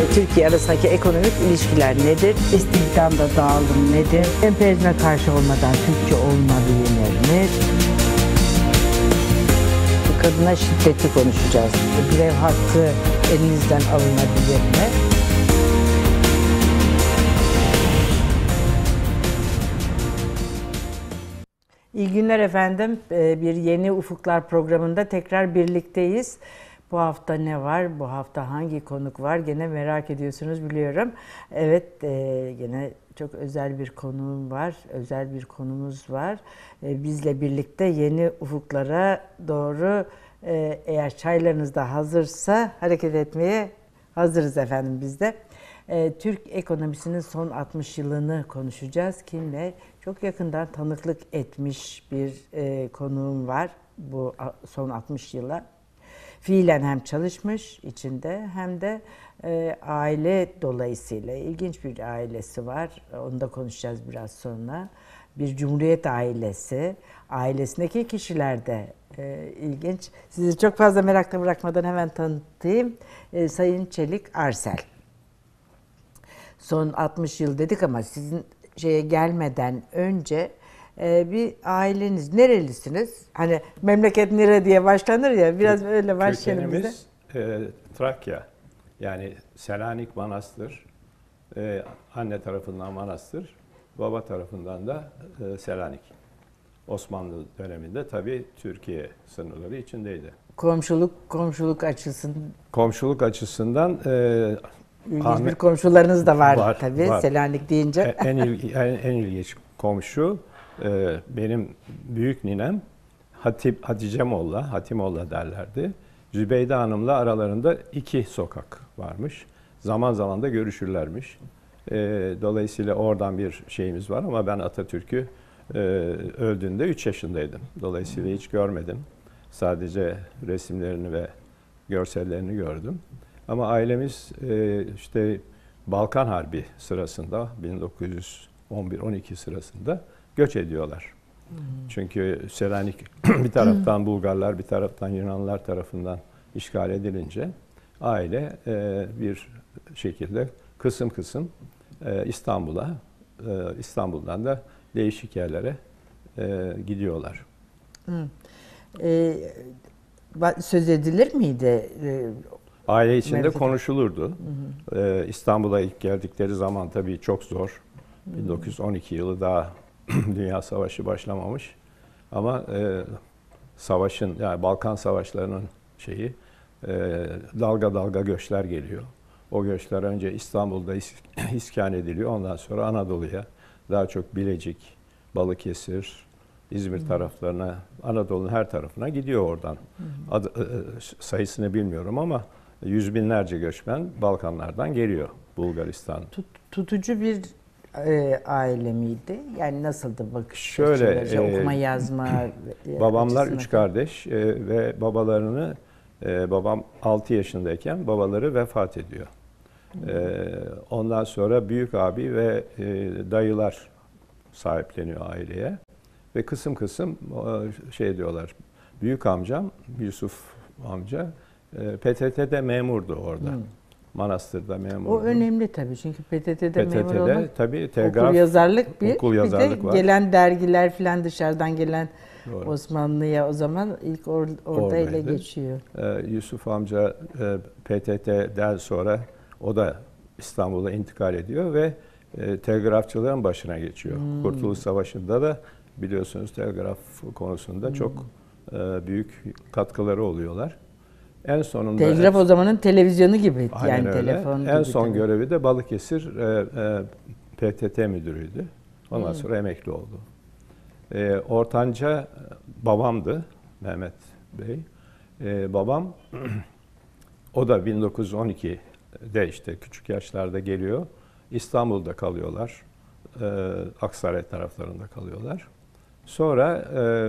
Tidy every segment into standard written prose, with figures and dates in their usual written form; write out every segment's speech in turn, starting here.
Türkiye arasındaki ekonomik ilişkiler nedir? İstihdamda dağılım nedir? Emperyalizme karşı olmadan Türkçe olmalı mi? Kadına şiddeti konuşacağız. Grev hakkı elinizden alınabilir mi? İyi günler efendim. Bir Yeni Ufuklar programında tekrar birlikteyiz. Bu hafta ne var? Bu hafta hangi konuk var? Gene merak ediyorsunuz biliyorum. Evet, gene çok özel bir konuğum var. Özel bir konumuz var. Bizle birlikte yeni ufuklara doğru eğer çaylarınız da hazırsa hareket etmeye hazırız efendim biz de. Türk ekonomisinin son 60 yılını konuşacağız. Kimle? Çok yakından tanıklık etmiş bir konuğum var bu son 60 yıla. Fiilen hem çalışmış içinde hem de aile dolayısıyla ilginç bir ailesi var. Onu da konuşacağız biraz sonra. Bir Cumhuriyet ailesi, ailesindeki kişiler de ilginç. Sizi çok fazla merakla bırakmadan hemen tanıtayım. Sayın Çelik Arsel. Son 60 yıl dedik ama sizin şeye gelmeden önce bir aileniz, nerelisiniz? Hani memleket nere diye başlanır ya, biraz öyle başlayalım bize. Kökenimiz Trakya, yani Selanik Manastır, anne tarafından Manastır, baba tarafından da Selanik. Osmanlı döneminde tabii Türkiye sınırları içindeydi. Komşuluk açısından. Komşuluk açısından İlginç bir komşularınız da var tabii var. Selanik deyince. En ilginç komşu benim büyük ninem Hatice Molla, Hatimolla derlerdi. Zübeyde Hanım'la aralarında 2 sokak varmış. Zaman zaman da görüşürlermiş. Dolayısıyla oradan bir şeyimiz var ama ben Atatürk'ü öldüğünde 3 yaşındaydım. Dolayısıyla hiç görmedim. Sadece resimlerini ve görsellerini gördüm. Ama ailemiz işte Balkan Harbi sırasında 1911-12 sırasında göç ediyorlar. Çünkü Selanik bir taraftan Bulgarlar, bir taraftan Yunanlılar tarafından işgal edilince aile bir şekilde kısım kısım İstanbul'a, İstanbul'dan da değişik yerlere gidiyorlar. Söz edilir miydi? Aile içinde konuşulurdu. İstanbul'a ilk geldikleri zaman tabii çok zor. 1912 yılı daha Dünya Savaşı başlamamış. Ama savaşın, yani Balkan Savaşları'nın dalga dalga göçler geliyor. O göçler önce İstanbul'da iskan ediliyor. Ondan sonra Anadolu'ya, daha çok Bilecik, Balıkesir, İzmir taraflarına, Anadolu'nun her tarafına gidiyor oradan. Sayısını bilmiyorum ama yüz binlerce göçmen Balkanlardan geliyor Bulgaristan. Tutucu bir aile miydi? Yani nasıldı bakış? Şöyle, okuma yazma babamlar 3 kardeş ve babalarını babam 6 yaşındayken babaları vefat ediyor. Ondan sonra büyük abi ve dayılar sahipleniyor aileye ve kısım kısım diyorlar. Büyük amcam Yusuf amca PTT'de memurdu orada. Manastır'da memurdu. O önemli tabii çünkü PTT'de memur olmak. Tabii telgraf, okul yazarlık var. Gelen dergiler falan dışarıdan gelen. Doğru. Osmanlı'ya o zaman ilk orada ele geçiyor. Yusuf amca PTT'den sonra o da İstanbul'a intikal ediyor ve telgrafçılığın başına geçiyor. Kurtuluş Savaşı'nda da biliyorsunuz telgraf konusunda çok büyük katkıları oluyorlar. En sonunda telgraf o zamanın televizyonu gibi, yani öyle. Telefon gibi. En son görevi de Balıkesir PTT müdürüydü. Ondan sonra emekli oldu. Ortanca babamdı, Mehmet Bey. Babam o da 1912'de işte küçük yaşlarda geliyor. İstanbul'da kalıyorlar. Aksaray taraflarında kalıyorlar. Sonra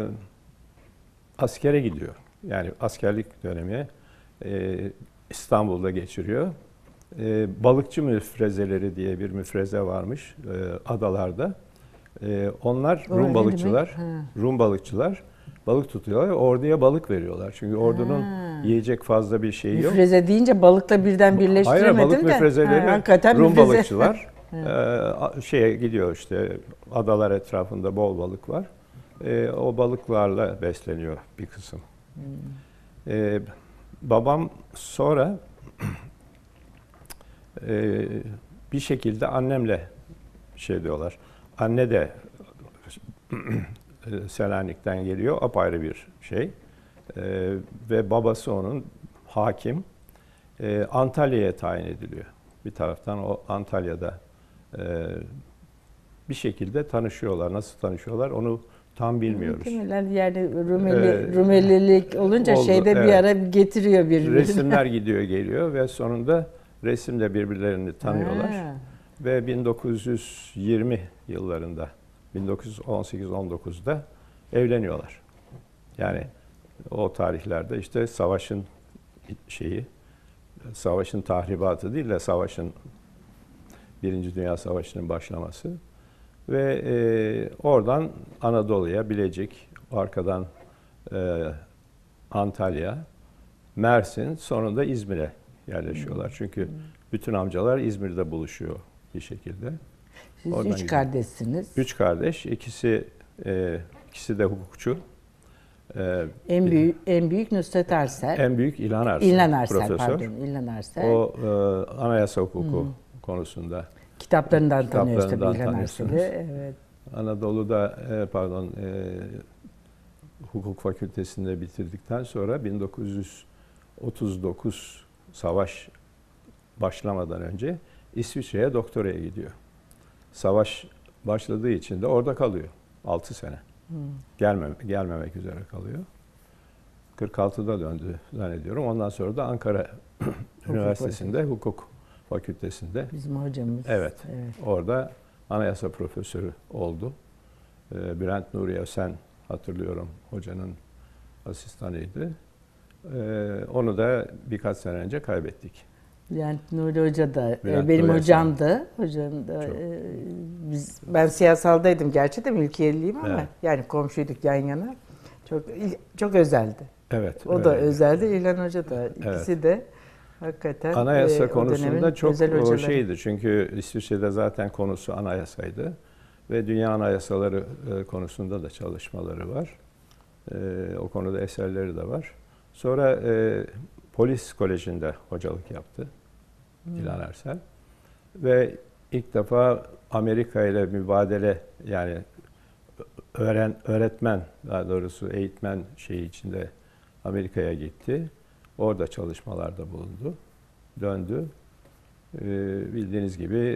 askere gidiyor. Yani askerlik dönemi İstanbul'da geçiriyor. Balıkçı müfrezeleri diye bir müfreze varmış adalarda. Onlar Rum balıkçılar. balık tutuyorlar ve orduya balık veriyorlar. Çünkü ordunun yiyecek fazla bir şeyi yok. Müfreze deyince balıkla birden birleştiremedim Hayır, balık de. müfrezeleri Hakikaten Rum müfreze. balıkçılar şeye gidiyor işte, adalar etrafında bol balık var. O balıklarla besleniyor bir kısım. Babam sonra bir şekilde annemle şey diyorlar. Anne de Selanik'ten geliyor, apayrı bir şey. Ve babası onun hakim. Antalya'ya tayin ediliyor. Bir taraftan o Antalya'da bir şekilde tanışıyorlar. Nasıl tanışıyorlar onu tam bilmiyoruz. Yani Rumelilik olunca oldu, şeyde bir ara getiriyor birbirini. Resimler gidiyor geliyor ve sonunda resimle birbirlerini tanıyorlar. Ve 1920 yıllarında 1918-19'da evleniyorlar. Yani o tarihlerde işte savaşın tahribatı değil de savaşın, Birinci Dünya Savaşı'nın başlaması ve oradan Anadolu'ya, Bilecik, arkadan Antalya, Mersin, sonunda İzmir'e yerleşiyorlar. Çünkü bütün amcalar İzmir'de buluşuyor bir şekilde. Siz Oradan 3 kardeşsiniz. 3 kardeş, ikisi de hukukçu. En büyük Nusret Arsel. En büyük İlhan Arsel. İlhan Arsel, profesör. pardon. İlhan Arsel. O anayasa hukuku konusunda. Kitaplarından tanıyoruz tabii İlhan tanıyorsunuz. Arsel'i. Evet. Anadolu'da hukuk fakültesinde bitirdikten sonra 1939 savaş başlamadan önce İsviçre'ye doktoraya gidiyor. Savaş başladığı için de orada kalıyor. 6 sene. Gelmemek üzere kalıyor. 46'da döndü zannediyorum. Ondan sonra da Ankara Üniversitesi'nde hukuk fakültesinde. Bizim hocamız. Evet. Orada anayasa profesörü oldu. Bülent Nuri Ösen, hatırlıyorum, hocanın asistanıydı. Onu da birkaç sene önce kaybettik. Bülent Nuri Hoca da Bülent benim Nuri hocamdı. Hocam da ben siyasaldaydım gerçi de mülkiyeliyim ama Evet. yani komşuyduk yan yana. Çok özeldi. Evet. O da özeldi. İlhan Hoca da ikisi de hakikaten anayasa konusunda çok şeydi. Çünkü İsviçre'de zaten konusu anayasaydı ve dünya anayasaları konusunda da çalışmaları var. O konuda eserleri de var. Sonra Polis Koleji'nde hocalık yaptı İlhan Arsel. Ve ilk defa Amerika ile mübadele, yani öğretmen, daha doğrusu eğitmen şeyi içinde Amerika'ya gitti. Orada çalışmalarda bulundu. Döndü. Bildiğiniz gibi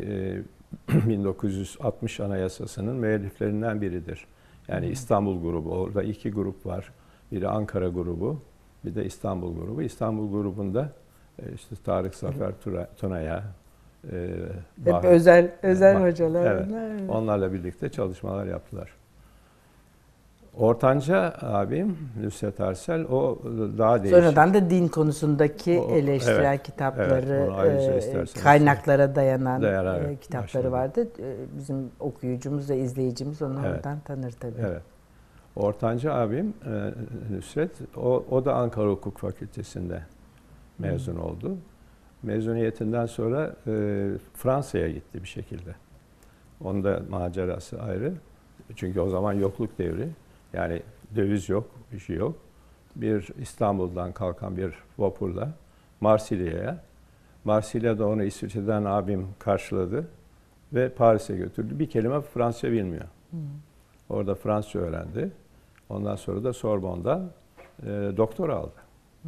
1960 Anayasası'nın müelliflerinden biridir. Yani İstanbul grubu, orada 2 grup var. Biri Ankara grubu, bir de İstanbul grubu. İstanbul grubunda işte Tarık Zafer Tuna'ya, hep özel hocalar. Evet, onlarla birlikte çalışmalar yaptılar. Ortanca abim Nusret Arsel, o daha değişik. Sonradan da din konusundaki eleştirel kitapları, kaynaklara dayanan kitapları başladı. vardı. Bizim okuyucumuz ve izleyicimiz onu oradan tanır tabii. Evet. Ortanca abim Nusret, o da Ankara Hukuk Fakültesi'nde mezun oldu. Mezuniyetinden sonra Fransa'ya gitti bir şekilde. Onun da macerası ayrı. Çünkü o zaman yokluk devri. Yani döviz yok, bir şey yok. Bir İstanbul'dan kalkan bir vapurla Marsilya'da onu İsviçre'den abim karşıladı ve Paris'e götürdü. Bir kelime Fransızca bilmiyor. Orada Fransızca öğrendi. Ondan sonra da Sorbonne'da doktora aldı.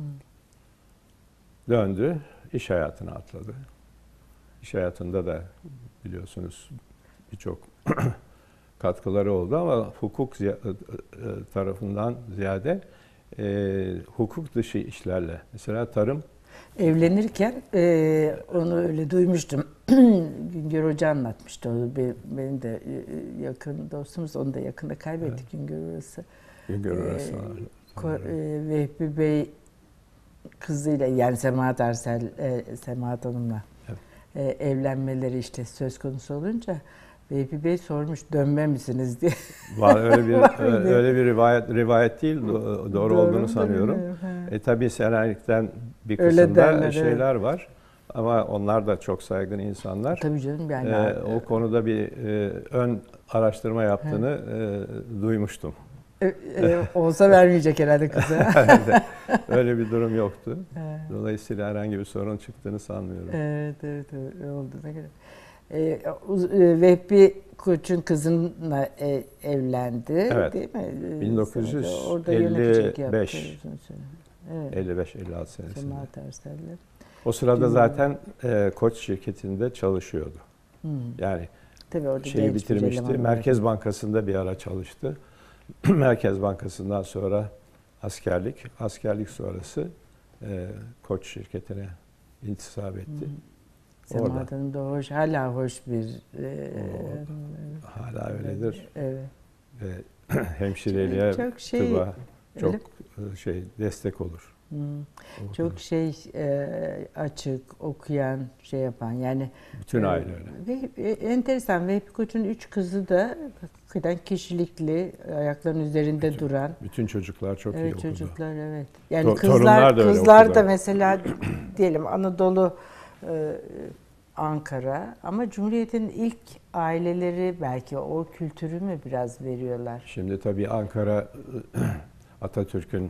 Döndü, iş hayatına atladı. İş hayatında da biliyorsunuz birçok katkıları oldu ama hukuk tarafından ziyade hukuk dışı işlerle. Mesela tarım. Evlenirken onu öyle duymuştum. Güngör Hoca anlatmıştı. Benim de yakın dostumuz. Onu da yakında kaybettik, Güngör Orası. Güngör Orası. Vehbi Bey kızıyla, yani Semahat Arsel, Semahat Hanım'la evlenmeleri işte söz konusu olunca Vehbi Bey sormuş dönme misiniz diye. Var öyle bir rivayet değil, doğru olduğunu mu, sanıyorum. Tabii Selanik'ten bir Öyle kısımda derler, şeyler var. Ama onlar da çok saygın insanlar. Tabii canım yani. O konuda bir ön araştırma yaptığını duymuştum. Olsa vermeyecek herhalde kıza. Öyle bir durum yoktu. Dolayısıyla herhangi bir sorun çıktığını sanmıyorum. Evet, olduğuna göre. Vehbi Koç'un kızınla evlendi, Evet. değil mi? 1955. Orada yöneticilik yaptı uzun süre. Evet. 55-56 senesinde. Semahat Ersel'le. O sırada zaten Koç şirketinde çalışıyordu. Yani Tabii orada şeyi genç bir bitirmişti. eleman Merkez olarak. Bankası'nda bir ara çalıştı. Merkez Bankası'ndan sonra askerlik sonrası Koç şirketine intisap etti. Semahat Hanım da hala hoş bir... Hala öyledir. Evet. Ve hemşireliğe, çok tıba çok öyle. destek olur. Çok açık, okuyan, yapan yani. Bütün aile öyle. Ve enteresan, Vehbi Koç'un 3 kızı da hakikaten kişilikli, ayaklarının üzerinde duran. Bütün çocuklar çok iyi okudu. Çocuklar evet. Yani Torunlar da öyle kızlar da okudu. mesela diyelim Anadolu, Ankara ama Cumhuriyet'in ilk aileleri belki o kültürü mü biraz veriyorlar? Şimdi tabii Ankara Atatürk'ün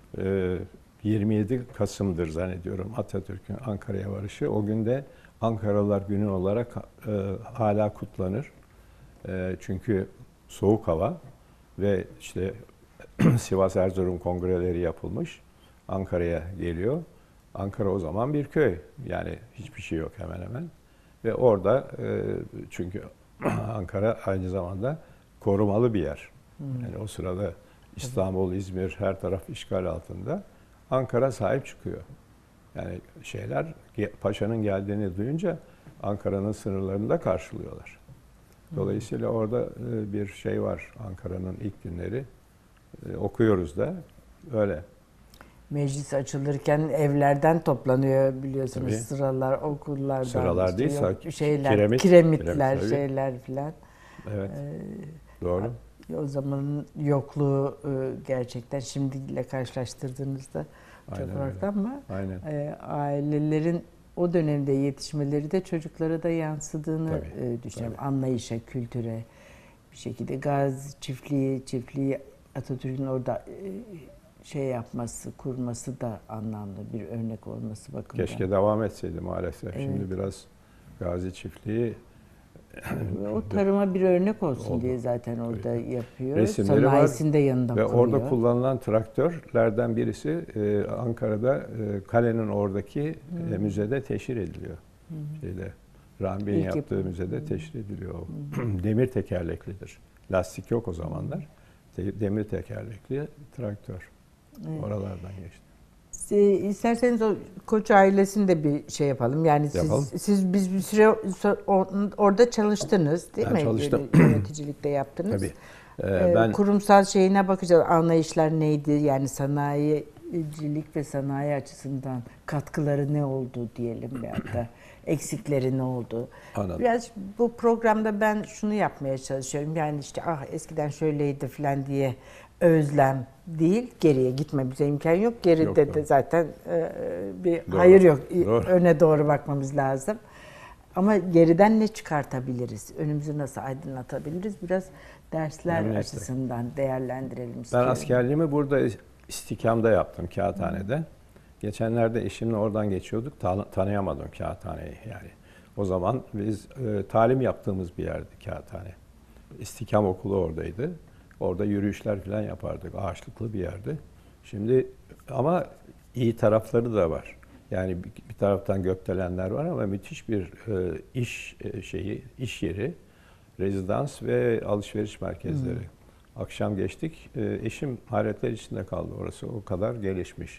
27 Kasım'dır zannediyorum Atatürk'ün Ankara'ya varışı. O günde Ankaralılar Günü olarak hala kutlanır. Çünkü soğuk hava ve işte Sivas Erzurum kongreleri yapılmış. Ankara'ya geliyor. Ankara o zaman bir köy. Yani hiçbir şey yok hemen hemen. Ve orada çünkü Ankara aynı zamanda korumalı bir yer. Yani o sırada İstanbul, İzmir her taraf işgal altında. Ankara sahip çıkıyor. Yani Paşa'nın geldiğini duyunca Ankara'nın sınırlarında karşılıyorlar. Dolayısıyla orada bir şey var. Ankara'nın ilk günleri okuyoruz da öyle. Meclis açılırken evlerden toplanıyor biliyorsunuz. Tabii. Sıralar okullardan. Sıralar değil, kiremitler tabii. şeyler filan. Evet. Doğru. O zamanın yokluğu gerçekten şimdiyle karşılaştırdığınızda çok farklı ama ailelerin o dönemde yetişmeleri de çocuklara da yansıdığını düşünüyorum. Tabii. Anlayışa, kültüre bir şekilde Gazi çiftliği Atatürk'ün orada yapması, kurması da anlamlı bir örnek olması bakımından. Keşke devam etseydi maalesef. Evet. Şimdi biraz Gazi çiftliği o tarıma bir örnek olsun diye zaten orada yapıyor. Resimleri sanayisinde var yanında ve kuruyor. orada kullanılan traktörlerden birisi Ankara'da kalenin oradaki müzede teşhir ediliyor. Rahmi Bey'in yaptığı müzede teşhir ediliyor. Demir tekerleklidir. Lastik yok o zamanlar. Demir tekerlekli traktör. Evet. Oralardan geçti. İsterseniz o Koç ailesinde bir yapalım. Yani biz bir süre orada çalıştınız değil mi? Çalıştım. Yöneticilikte yaptınız. Tabii. Ben kurumsal şeyine bakacağız. Anlayışlar neydi? Yani sanayicilik ve sanayi açısından katkıları ne oldu diyelim veyahut da eksikleri ne oldu? Anladım. Biraz bu programda ben şunu yapmaya çalışıyorum. Yani eskiden şöyleydi falan diye özlem değil, geriye gitmemize imkan yok. Geride de zaten hayır yok. Doğru. Öne doğru bakmamız lazım. Ama geriden ne çıkartabiliriz? Önümüzü nasıl aydınlatabiliriz? Biraz dersler açısından değerlendirelim istiyorum. Ben askerliğimi burada İstikam'da yaptım, Kağıthane'de. Geçenlerde eşimle oradan geçiyorduk, tanıyamadım Kağıthane'yi yani. O zaman biz talim yaptığımız bir yerdi Kağıthane. İstikam okulu oradaydı. Orada yürüyüşler falan yapardık. Ağaçlıklı bir yerdi. Şimdi ama iyi tarafları da var. Yani bir taraftan gökdelenler var ama müthiş bir iş yeri, rezidans ve alışveriş merkezleri. Akşam geçtik. Eşim hayretler içinde kaldı orası. O kadar gelişmiş.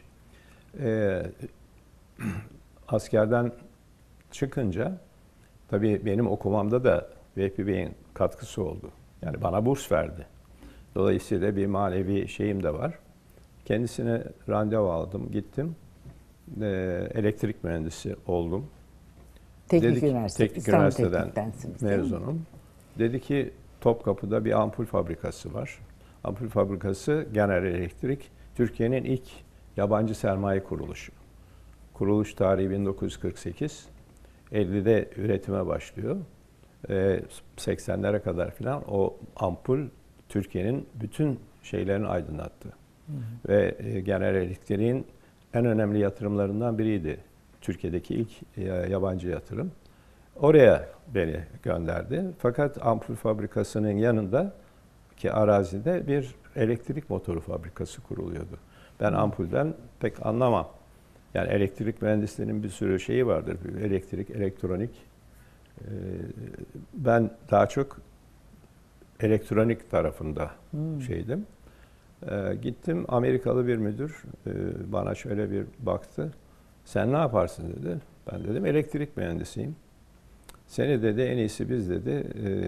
Askerden çıkınca tabii benim okumamda da Vehbi Bey'in katkısı oldu. Yani bana burs verdi. Dolayısıyla bir manevi şeyim de var. Kendisine randevu aldım, gittim. Elektrik mühendisi oldum. Teknik Üniversiteden mezunum. Dedi ki Topkapı'da bir ampul fabrikası var. Ampul fabrikası General Electric, Türkiye'nin ilk yabancı sermaye kuruluşu. Kuruluş tarihi 1948. 50'de üretime başlıyor. 80'lere kadar filan o ampul Türkiye'nin bütün şeylerini aydınlattı. Ve General Electric'in en önemli yatırımlarından biriydi. Türkiye'deki ilk yabancı yatırım. Oraya beni gönderdi. Fakat ampul fabrikasının yanındaki arazide bir elektrik motoru fabrikası kuruluyordu. Ben ampulden pek anlamam. Yani elektrik mühendisliğinin bir sürü şeyi vardır. Elektrik, elektronik. Ben daha çok elektronik tarafında şeydim. Gittim, Amerikalı bir müdür bana şöyle bir baktı. Sen ne yaparsın dedi. Ben dedim elektrik mühendisiyim. Seni dedi en iyisi biz dedi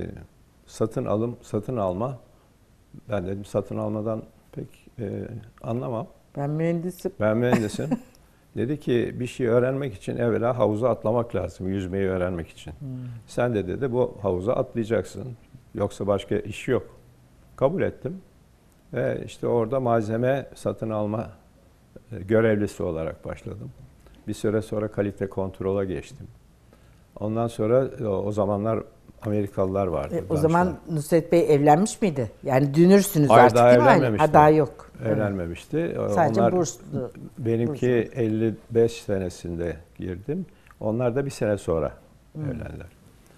satın alma. Ben dedim satın almadan pek anlamam. Ben mühendisim. Ben mühendisim. Dedi ki bir şey öğrenmek için evvela havuza atlamak lazım, yüzmeyi öğrenmek için. Sen de dedi bu havuza atlayacaksın. Yoksa başka iş yok. Kabul ettim. Ve işte orada malzeme satın alma görevlisi olarak başladım. Bir süre sonra kalite kontrola geçtim. Ondan sonra o zamanlar Amerikalılar vardı. O zaman Nusret Bey evlenmiş miydi? Yani dünürsünüz Hayır, artık daha değil mi? evlenmemişti. Daha yok. Evlenmemişti. Sadece Onlar, burslu. benimki 55 senesinde girdim. Onlar da bir sene sonra evlendiler.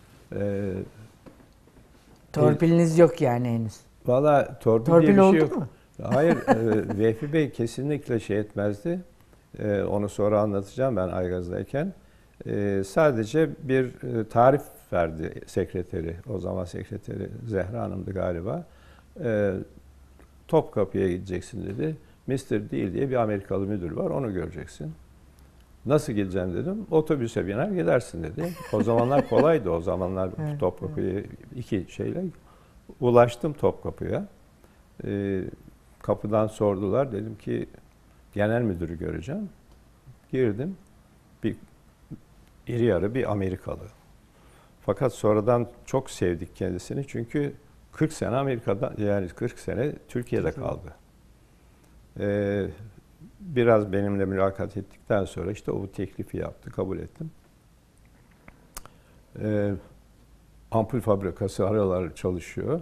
Torpiliniz yok yani henüz. Valla torpil diye bir oldu şey yok. mu? Hayır, Vehbi Bey kesinlikle şey etmezdi. Onu sonra anlatacağım ben Aygaz'dayken. Sadece bir tarif verdi sekreteri. O zaman sekreteri Zehra Hanım'dı galiba. Topkapı'ya gideceksin dedi. Mr. Deal diye bir Amerikalı müdür var, onu göreceksin. Nasıl gideceğim dedim. Otobüse biner gidersin dedi. O zamanlar kolaydı, o zamanlar Evet, Topkapı'ya iki şeyle ulaştım Topkapı'ya. Kapıdan sordular. Dedim ki genel müdürü göreceğim. Girdim. Bir iri yarı bir Amerikalı. Fakat sonradan çok sevdik kendisini çünkü 40 sene Amerika'da, yani 40 sene Türkiye'de kaldı. Biraz benimle mülakat ettikten sonra işte o teklifi yaptı, kabul ettim. Ampul fabrikası aralar çalışıyor.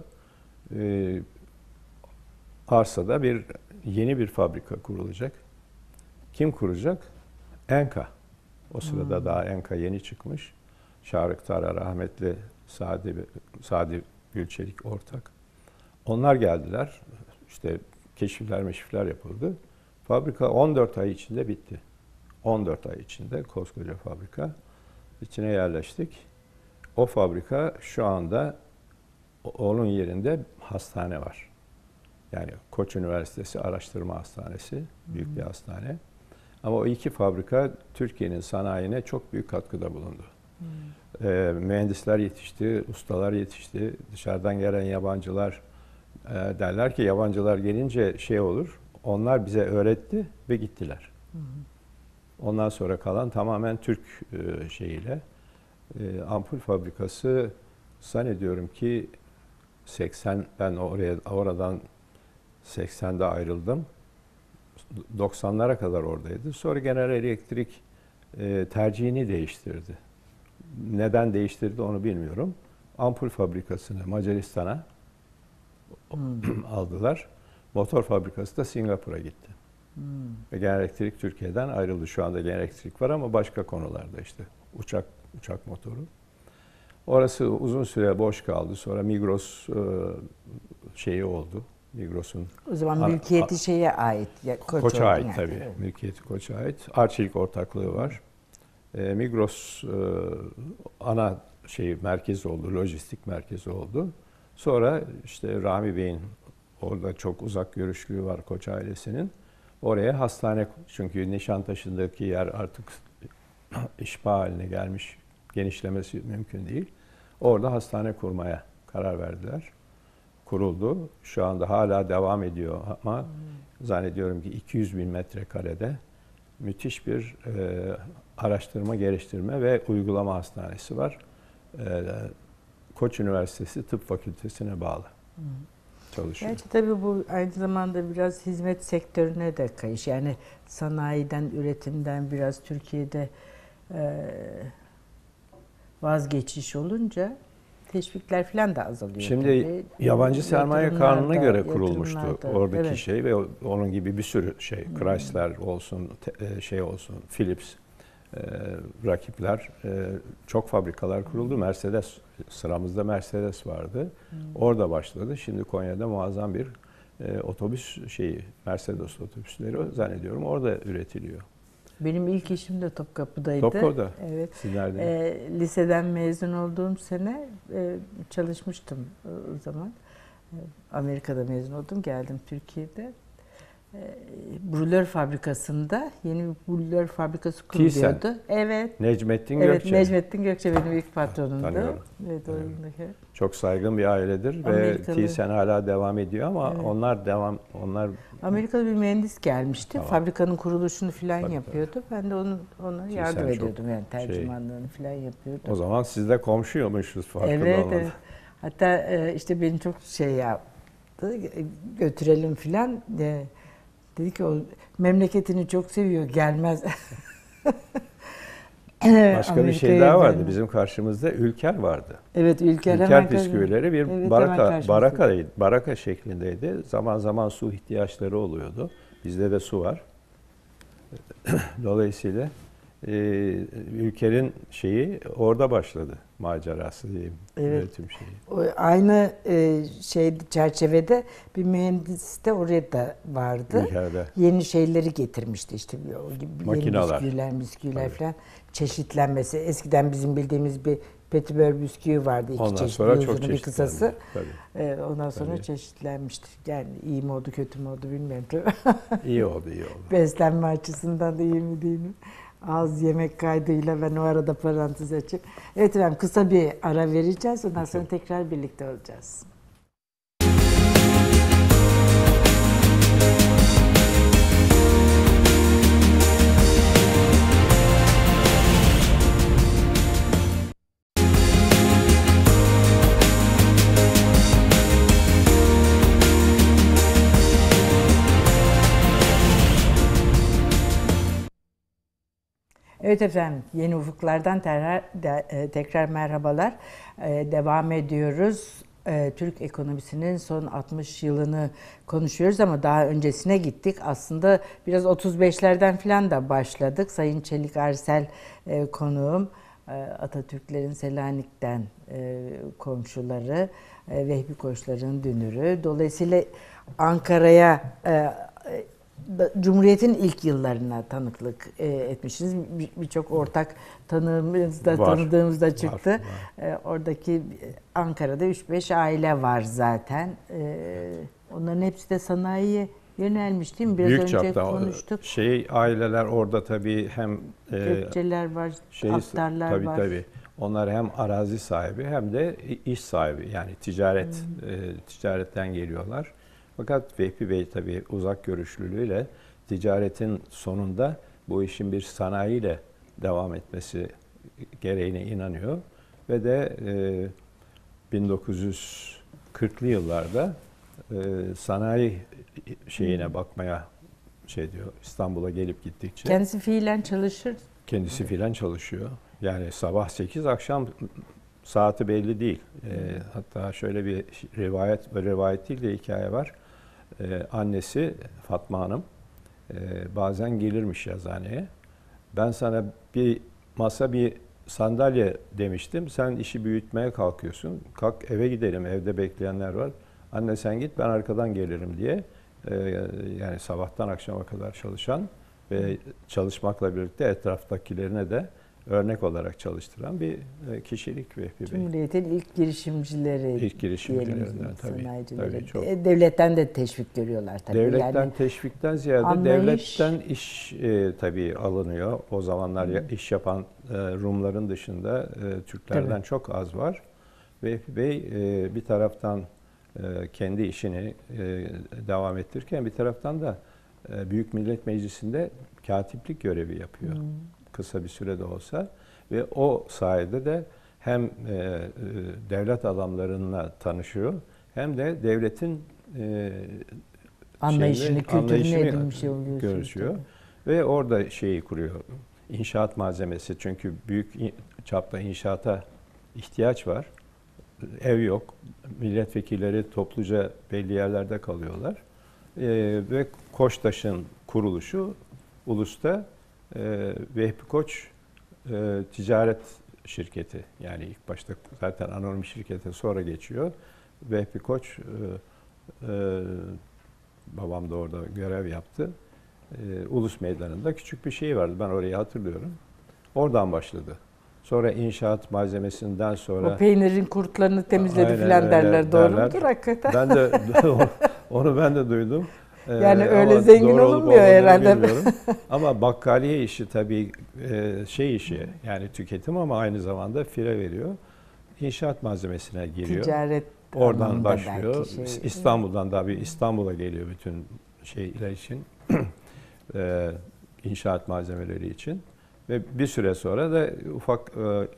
Arsada yeni bir fabrika kurulacak. Kim kuracak? Enka. O sırada daha Enka yeni çıkmış. Şarık Tara rahmetli Sadi Gülçelik ortak. Onlar geldiler. İşte keşifler yapıldı. Fabrika 14 ay içinde bitti. 14 ay içinde koskoca fabrika. İçine yerleştik. O fabrika şu anda onun yerinde hastane var. Yani Koç Üniversitesi Araştırma Hastanesi, büyük bir hastane. Ama o iki fabrika Türkiye'nin sanayine çok büyük katkıda bulundu. Mühendisler yetişti, ustalar yetişti. Dışarıdan gelen yabancılar derler ki yabancılar gelince şey olur. Onlar bize öğretti ve gittiler. Ondan sonra kalan tamamen Türk şeyiyle. Ampul fabrikası zannediyorum ki 80, ben oradan 80'de ayrıldım. 90'lara kadar oradaydı. Sonra General Electric tercihini değiştirdi. Neden değiştirdi onu bilmiyorum. Ampul fabrikasını Macaristan'a aldılar. Motor fabrikası da Singapur'a gitti. Ve General Electric Türkiye'den ayrıldı. Şu anda General Electric var ama başka konularda işte. Uçak motoru. Orası uzun süre boş kaldı. Sonra Migros şeyi oldu. Migros'un. O zaman mülkiyeti şeye ait. Koç'a ait yani. tabii. Evet. Mülkiyeti Koç'a ait. Arçelik ortaklığı var. Migros ana merkezi oldu, lojistik merkezi oldu. Sonra işte Rami Bey'in orada çok uzak görüşlüğü var Koç ailesinin. Oraya hastane, çünkü Nişantaşı'ndaki yer artık işba haline gelmiş, genişlemesi mümkün değil. Orada hastane kurmaya karar verdiler. Kuruldu. Şu anda hala devam ediyor ama zannediyorum ki 200 bin metrekarede müthiş bir araştırma, geliştirme ve uygulama hastanesi var. Koç Üniversitesi Tıp Fakültesine bağlı çalışıyor. Gerçi tabii bu aynı zamanda biraz hizmet sektörüne de kayış. Yani sanayiden, üretimden biraz Türkiye'de vazgeçiş olunca teşvikler falan da azalıyor. Şimdi tabii. yabancı sermaye kanununa göre kurulmuştu yatırımlarda, oradaki evet. şey ve onun gibi bir sürü şey, Chrysler olsun, şey olsun, Philips, rakipler, çok fabrikalar kuruldu. Mercedes, sıramızda Mercedes vardı. Orada başladı. Şimdi Konya'da muazzam bir otobüs şeyi, Mercedes otobüsleri zannediyorum orada üretiliyor. Benim ilk işim de Topkapı'daydı. Topkapı'da. Evet. Siz nerede? Liseden mezun olduğum sene çalışmıştım o zaman. Amerika'da mezun oldum, geldim Türkiye'de. Brülör fabrikasında, yeni bir brülör fabrikası kuruluyordu. Evet. Necmettin Evet, Gökçe. Necmettin Gökçe benim ilk patronumdu. Tanıyorum. Evet, Tanıyorum. oradaki. Çok saygın bir ailedir ve Amerikalı. Thyssen hala devam ediyor ama Evet. onlar Amerikalı bir mühendis gelmişti. Tamam. Fabrikanın kuruluşunu falan Tabii, yapıyordu. Ben de ona Thyssen yardım çok ediyordum, yani tercümanlığını falan yapıyordum. o zaman siz de komşuymuşuz farkında Evet, olmadan. evet. Hatta işte beni çok şey yaptı, götürelim filan. Dedi ki o memleketini çok seviyor, gelmez. Başka bir şey daha vardı. Bizim karşımızda Ülker vardı. Evet, Ülker Ülker hemen bisküvileri bir evet, baraka şeklindeydi. Zaman zaman su ihtiyaçları oluyordu. Bizde de su var. Dolayısıyla Ülker'in şeyi orada başladı, macerası diyeyim. Evet. Üretim şeyi. Aynı çerçevede bir mühendis de oraya da vardı. Ülker'de. Yeni şeyleri getirmişti, işte o gibi Makineler. yeni bisküviler Tabii. falan, çeşitlenmesi. Eskiden bizim bildiğimiz bir petibör bisküvi vardı. İki Ondan çeşit, sonra bir çok uzunu, bir kısası. Tabii. Ondan sonra Tabii. çeşitlenmişti. Yani iyi mi oldu, kötü mü oldu bilmiyorum tabii. İyi oldu, iyi oldu. Beslenme açısından da iyi mi değil mi? Az yemek kaydıyla ben o arada parantez açayım. Evet efendim, kısa bir ara vereceğiz. Ondan sonra tekrar birlikte olacağız. Evet efendim, Yeni Ufuklar'dan tekrar merhabalar. Devam ediyoruz. Türk ekonomisinin son 60 yılını konuşuyoruz ama daha öncesine gittik. Aslında biraz 35'lerden falan da başladık. Sayın Çelik Arsel konuğum. Atatürklerin Selanik'ten komşuları, Vehbi Koçlar'ın dünürü. Dolayısıyla Ankara'ya Cumhuriyet'in ilk yıllarına tanıklık etmişsiniz. Birçok ortak tanıdığımız da çıktı. Var. Oradaki Ankara'da 3-5 aile var zaten. Onların hepsi de sanayiye yönelmiş değil mi? Biraz Büyük önce çapta konuştuk. Aileler orada tabii hem Gökçeler var, Aktarlar var. Tabii. Onlar hem arazi sahibi hem de iş sahibi. Yani ticaretten geliyorlar. Fakat Vehbi Bey tabii uzak görüşlülüğüyle ticaretin sonunda bu işin bir sanayiyle devam etmesi gereğine inanıyor. Ve de 1940'lı yıllarda sanayi şeyine bakmaya diyor, İstanbul'a gelip gittikçe. Kendisi fiilen çalışır. Kendisi fiilen çalışıyor. Yani sabah 8, akşam saati belli değil. Hatta şöyle bir rivayet değil de hikaye var. Annesi Fatma Hanım bazen gelirmiş yazıhaneye. Ben sana bir masa, bir sandalye demiştim. Sen işi büyütmeye kalkıyorsun. Kalk eve gidelim, evde bekleyenler var. Anne sen git, ben arkadan gelirim diye. Yani sabahtan akşama kadar çalışan ve çalışmakla birlikte etraftakilerine de örnek olarak çalıştıran bir kişilik Vehbi Bey. Cumhuriyet'in ilk girişimcileri. İlk girişimcilerinden tabii. Çok. Devletten de teşvik görüyorlar tabii. Devletten yani, teşvikten ziyade devletten iş tabii alınıyor. O zamanlar iş yapan Rumların dışında Türklerden tabii çok az var. Vehbi Bey bir taraftan kendi işini devam ettirirken bir taraftan da Büyük Millet Meclisi'nde katiplik görevi yapıyor. Kısa bir sürede olsa ve o sayede de hem devlet adamlarıyla tanışıyor hem de devletin Anlayışını, kültürünü edinmiş oluyorsunuz. görüşüyor. Ve orada şeyi kuruyor. İnşaat malzemesi, çünkü büyük çapta inşaata ihtiyaç var. Ev yok. Milletvekilleri topluca belli yerlerde kalıyorlar. Ve Koçtaş'ın kuruluşu Ulus'ta Vehbi Koç ticaret şirketi. Yani ilk başta zaten anonim şirkete sonra geçiyor. Vehbi Koç babam da orada görev yaptı. Ulus Meydanı'nda küçük bir şey vardı. Ben orayı hatırlıyorum. Oradan başladı. Sonra inşaat malzemesinden sonra... O peynirin kurtlarını temizledi Aynen filan derler. Doğru derler. mudur hakikaten? Ben de onu ben de duydum. Yani öyle zengin olunmuyor herhalde. Bilmiyorum. Ama bakkaliye işi tabii şey işi, yani tüketim ama aynı zamanda fire veriyor. İnşaat malzemesine giriyor. Ticaret oradan başlıyor. Şey, İstanbul'dan da İstanbul'a geliyor bütün şeyler için. İnşaat malzemeleri için. Ve bir süre sonra da ufak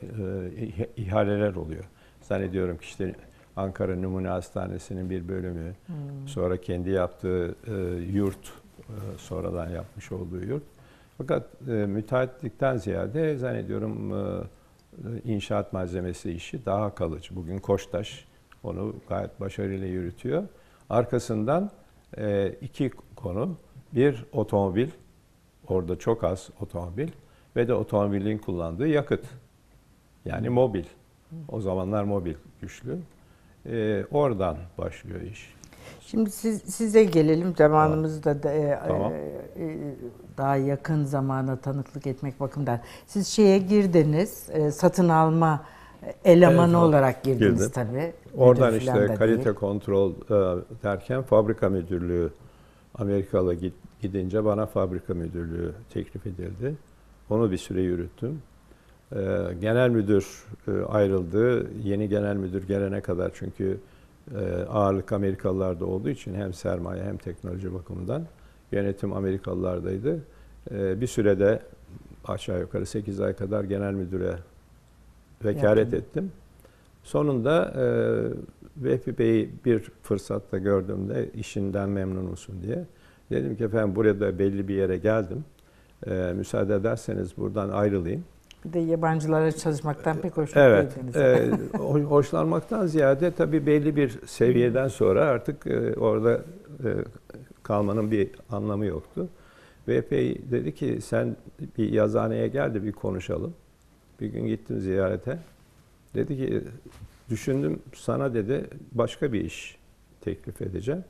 ihaleler oluyor. Zannediyorum ki işte Ankara Numune Hastanesi'nin bir bölümü, sonra kendi yaptığı yurt, sonradan yapmış olduğu yurt. Fakat müteahhitlikten ziyade zannediyorum inşaat malzemesi işi daha kalıcı. Bugün Koçtaş onu gayet başarıyla yürütüyor. Arkasından iki konu. Bir, otomobil. Orada çok az otomobil. Ve de otomobilin kullandığı yakıt. Yani mobil. O zamanlar mobil güçlü. Oradan başlıyor iş. Şimdi size gelelim. Zamanımızda Tamam. Daha yakın zamana tanıklık etmek bakımından. Siz şeye girdiniz, satın alma elemanı olarak girdiniz girdim. tabii. Oradan Müdür işte falan da kalite değil. kontrol derken fabrika müdürlüğü Amerikalı gidince bana fabrika müdürlüğü teklif edildi. Onu bir süre yürüttüm. Genel müdür ayrıldı. Yeni genel müdür gelene kadar, çünkü ağırlık Amerikalılarda olduğu için hem sermaye hem teknoloji bakımından yönetim Amerikalılardaydı. Bir sürede aşağı yukarı 8 ay kadar genel müdüre vekalet ettim. Sonunda Vehbi Bey'i bir fırsatta gördüğümde işinden memnun musun diye. Dedim ki efendim burada belli bir yere geldim. Müsaade ederseniz buradan ayrılayım. Bir de yabancılara çalışmaktan pek hoşnut Evet. değildiniz. Hoşlanmaktan ziyade tabii belli bir seviyeden sonra artık orada kalmanın bir anlamı yoktu. Vehbi Bey dedi ki sen bir yazıhaneye gel de bir konuşalım. Bir gün gittim ziyarete. Dedi ki düşündüm, sana dedi başka bir iş teklif edeceğim.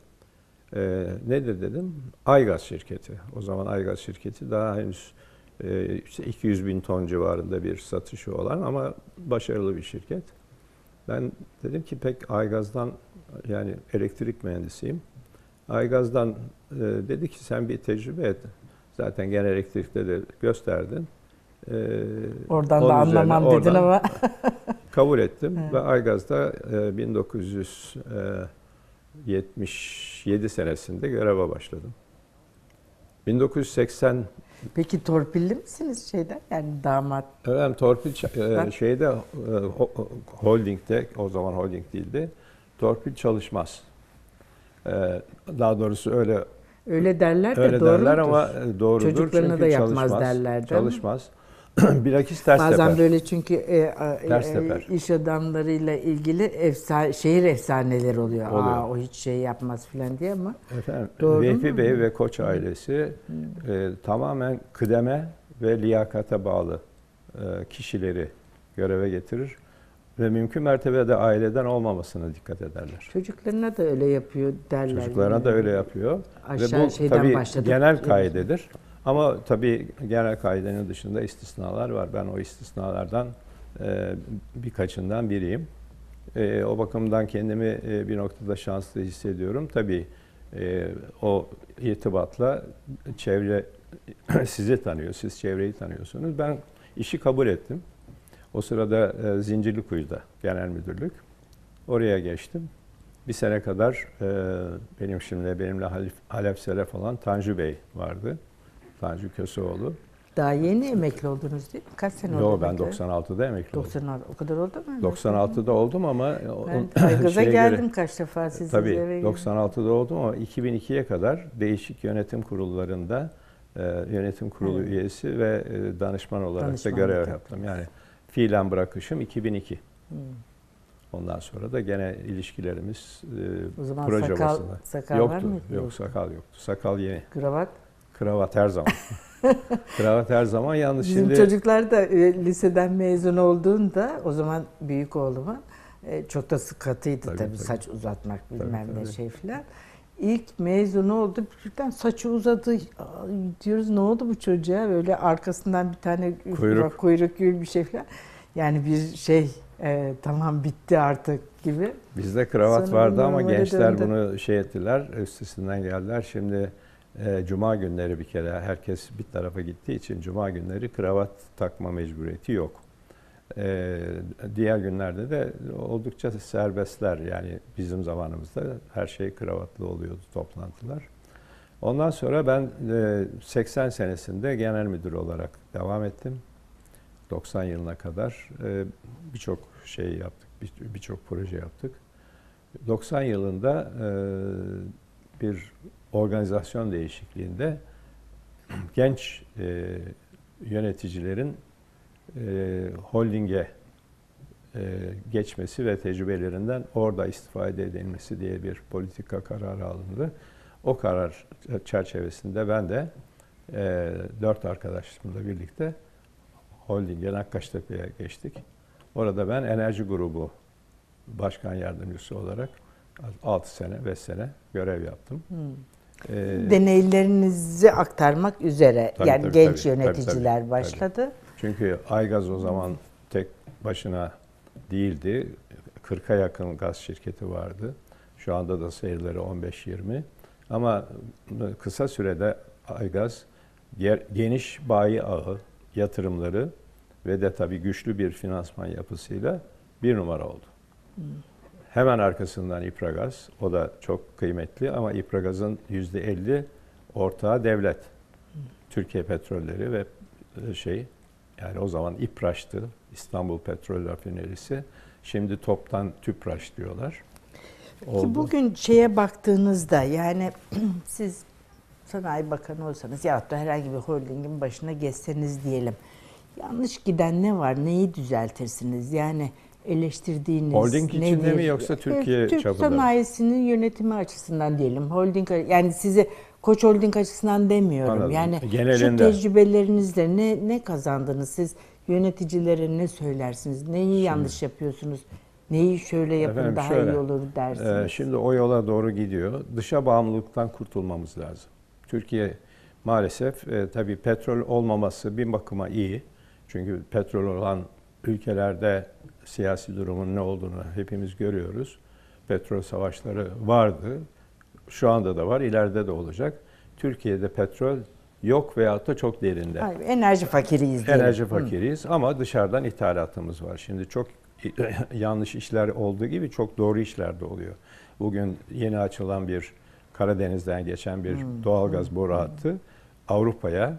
Nedir dedim? Aygaz şirketi. O zaman Aygaz şirketi daha henüz işte 200 bin ton civarında bir satışı olan ama başarılı bir şirket. Ben dedim ki pek Aygaz'dan, yani elektrik mühendisiyim. Aygaz'dan dedi ki sen bir tecrübe et. Zaten genel elektrikte de gösterdin. Oradan da anlamam dedin ama. Kabul ettim ve Aygaz'da 1977 senesinde göreve başladım. 1980. Peki torpilli misiniz şeyden? Yani damat. Evet, torpil şeyde holdingde, o zaman holding değildi. Torpil çalışmaz. Daha doğrusu öyle derler de öyle doğru derler mudur? ama doğrudur. Çocuklarına çünkü da yapmaz çalışmaz, derler değil mi? Çalışmaz. Bilakis ters Bazen teper. böyle çünkü Ters teper. iş adamlarıyla ilgili şehir efsaneleri oluyor. Oluyor. O hiç şey yapmaz falan diye ama. Efendim, Doğru Vehbi mu? Bey ve Koç ailesi tamamen kıdeme ve liyakata bağlı kişileri göreve getirir ve mümkün mertebede aileden olmamasına dikkat ederler. Çocuklarına da öyle yapıyor derler. Çocuklarına da öyle yapıyor. Aşağı ve bu şeyden tabii başladık. genel kaidedir. Ama tabii genel kaidenin dışında istisnalar var. Ben o istisnalardan birkaçından biriyim. O bakımdan kendimi bir noktada şanslı hissediyorum. Tabii o irtibatla çevre sizi tanıyor, siz çevreyi tanıyorsunuz. Ben işi kabul ettim. O sırada Zincirlikuyu'da genel müdürlük. Oraya geçtim. Bir sene kadar benimle Halef Selef olan Tanju Bey vardı. Tanju Köseoğlu. Daha yeni emekli oldunuz değil mi? Kaç sene oldu? Yok, ben 96'da emekli oldum. 96, o kadar oldu mu? 96'da oldum ama Ben Aygaz'a geldim göre, kaç defa sizin tabii eve geldim. 96'da oldum ama 2002'ye kadar değişik yönetim kurullarında yönetim kurulu üyesi ve danışman olarak da görev yaptım. Yani fiilen bırakışım 2002. Ondan sonra da gene ilişkilerimiz o zaman proje sakal bazında. var Yoktu. mıydı? Yok, sakal yoktu. Sakal yeni. Kravat? Kravat her zaman. Kravat her zaman. Yalnız Bizim şimdi çocuklar da liseden mezun olduğunda o zaman büyük oğlumun çok da katıydı tabii. Saç uzatmak bilmem ne şey filan. İlk mezunu oldu. Birden saçı uzadı. Diyoruz ne oldu bu çocuğa? Böyle arkasından bir tane kuyruk gibi bir şey filan. Yani bir şey tamam bitti artık gibi. bizde kravat Sonra vardı ama gençler döndü. bunu şey ettiler, üstesinden geldiler. Şimdi cuma günleri bir kere herkes bir tarafa gittiği için cuma günleri kravat takma mecburiyeti yok. Diğer günlerde de oldukça serbestler. Yani bizim zamanımızda her şey kravatlı oluyordu, toplantılar. Ondan sonra ben 80 senesinde genel müdür olarak devam ettim. 90 yılına kadar birçok şey yaptık, birçok proje yaptık. 90 yılında bir organizasyon değişikliğinde genç yöneticilerin holdinge geçmesi ve tecrübelerinden orada istifade edilmesi diye bir politika kararı alındı. O karar çerçevesinde ben de 4 arkadaşımla birlikte holdinge Nakkaştepe'ye geçtik. Orada ben enerji grubu başkan yardımcısı olarak 6 sene, 5 sene görev yaptım. Deneylerinizi aktarmak üzere yani genç tabii, yöneticiler başladı. Tabii. Çünkü Aygaz o zaman tek başına değildi. 40'a yakın gaz şirketi vardı. Şu anda da sayıları 15-20. Ama kısa sürede Aygaz geniş bayi ağı, yatırımları ve de tabii güçlü bir finansman yapısıyla bir numara oldu. Hemen arkasından İpragaz, o da çok kıymetli ama İpragaz'ın %50 ortağı devlet. Türkiye Petrolleri ve yani o zaman İPRAŞ'tı, İstanbul Petrol Rafinerisi. Şimdi toptan TÜPRAŞ diyorlar. Ki bugün şeye baktığınızda yani siz Sanayi Bakanı olsanız ya da herhangi bir holdingin başına geçseniz diyelim. Yanlış giden ne var? Neyi düzeltirsiniz? Yani eleştirdiğiniz holding nedir? içinde mi yoksa Türkiye Türk çapında mı? sanayisinin yönetimi açısından diyelim. Holding yani sizi Koç Holding açısından demiyorum. Anladım. Yani genelinde. şu tecrübelerinizle ne kazandınız? Siz yöneticilere ne söylersiniz? Neyi yanlış yapıyorsunuz? Neyi şöyle yapın daha iyi olur dersiniz? Şimdi o yola doğru gidiyor. Dışa bağımlılıktan kurtulmamız lazım. Türkiye maalesef tabii petrol olmaması bir bakıma iyi. Çünkü petrol olan ülkelerde siyasi durumun ne olduğunu hepimiz görüyoruz. Petrol savaşları vardı. Şu anda da var, ileride de olacak. Türkiye'de petrol yok veyahut da çok derinde. Hayır, enerji fakiriyiz diyelim. Enerji fakiriyiz ama dışarıdan ithalatımız var. Şimdi çok yanlış işler olduğu gibi çok doğru işler de oluyor. Bugün yeni açılan bir Karadeniz'den geçen bir doğalgaz boru hattı Avrupa'ya